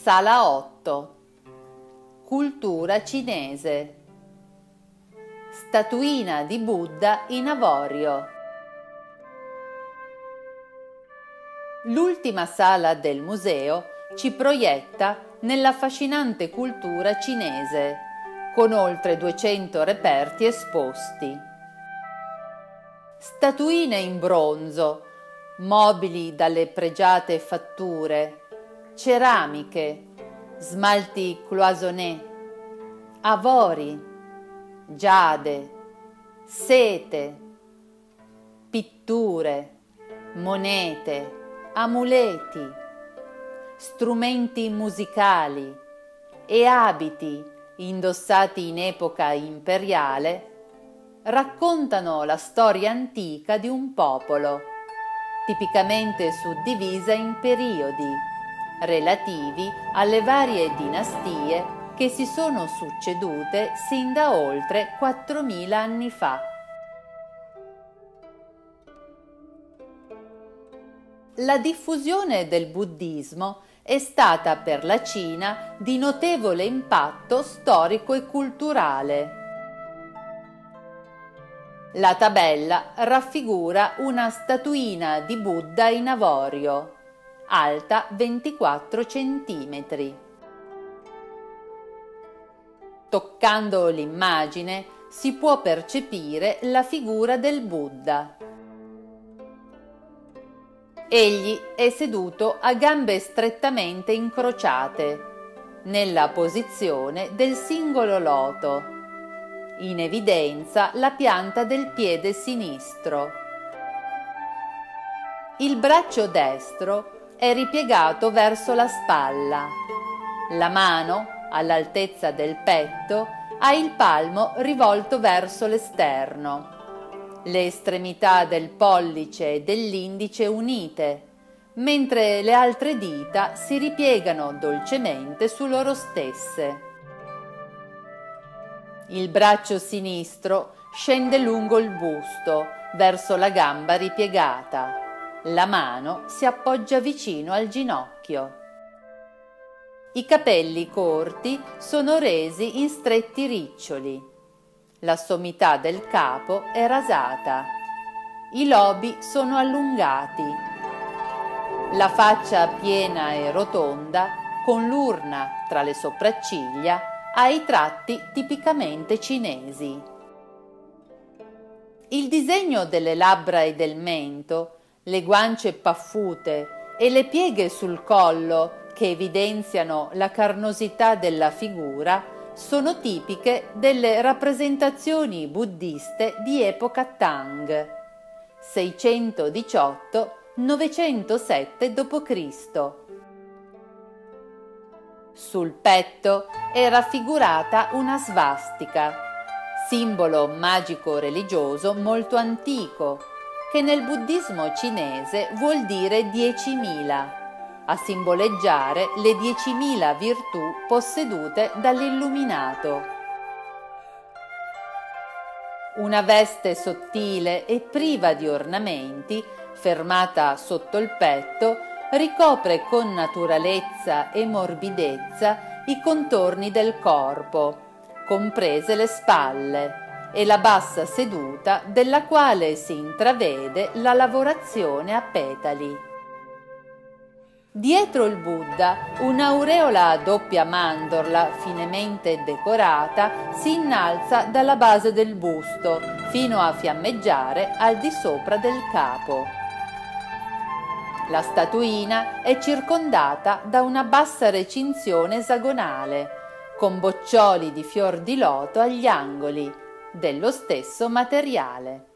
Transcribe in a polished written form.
Sala 8. Cultura cinese. Statuina di Buddha in avorio. L'ultima sala del museo ci proietta nell'affascinante cultura cinese, con oltre 200 reperti esposti. Statuine in bronzo, mobili dalle pregiate fatture, ceramiche, smalti cloisonné, avori, giade, sete, pitture, monete, amuleti, strumenti musicali e abiti indossati in epoca imperiale raccontano la storia antica di un popolo, tipicamente suddivisa in periodi relativi alle varie dinastie che si sono succedute sin da oltre 4.000 anni fa. La diffusione del buddismo è stata per la Cina di notevole impatto storico e culturale. La tabella raffigura una statuina di Buddha in avorio, alta 24 centimetri. Toccando l'immagine si può percepire la figura del Buddha. Egli è seduto a gambe strettamente incrociate, nella posizione del singolo loto. In evidenza la pianta del piede sinistro. Il braccio destro è ripiegato verso la spalla. La mano, all'altezza del petto, ha il palmo rivolto verso l'esterno. Le estremità del pollice e dell'indice unite, mentre le altre dita si ripiegano dolcemente su loro stesse. Il braccio sinistro scende lungo il busto, verso la gamba ripiegata. La mano si appoggia vicino al ginocchio. I capelli corti sono resi in stretti riccioli. La sommità del capo è rasata. I lobi sono allungati. La faccia piena e rotonda, con l'urna tra le sopracciglia, ha i tratti tipicamente cinesi. Il disegno delle labbra e del mento, le guance paffute e le pieghe sul collo che evidenziano la carnosità della figura sono tipiche delle rappresentazioni buddiste di epoca Tang, 618-907 d.C. Sul petto è raffigurata una svastica, simbolo magico-religioso molto antico, che nel buddismo cinese vuol dire 10.000, a simboleggiare le 10.000 virtù possedute dall'illuminato. Una veste sottile e priva di ornamenti, fermata sotto il petto, ricopre con naturalezza e morbidezza i contorni del corpo, comprese le spalle, e la bassa seduta della quale si intravede la lavorazione a petali. Dietro il Buddha, un'aureola a doppia mandorla finemente decorata si innalza dalla base del busto fino a fiammeggiare al di sopra del capo. La statuina è circondata da una bassa recinzione esagonale, con boccioli di fior di loto agli angoli, dello stesso materiale.